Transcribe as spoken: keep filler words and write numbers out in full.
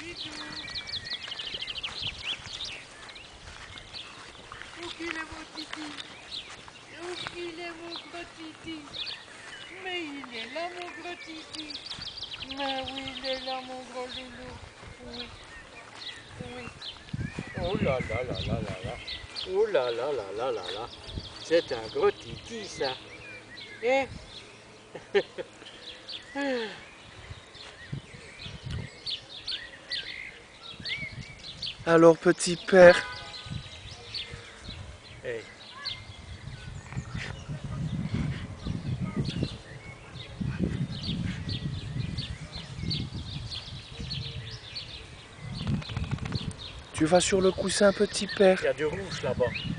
Titi. Où qu'il est mon Titi? Où qu'il est mon gros Titi? Mais il est là mon gros Titi. Mais oui, il est là mon gros loulou. Oui. Oui. Oh là là là là là là. Oh là là là là là là. C'est un gros Titi ça. Eh? Alors petit père, Hey. tu vas sur le coussin petit père. Il y a du rouge là-bas.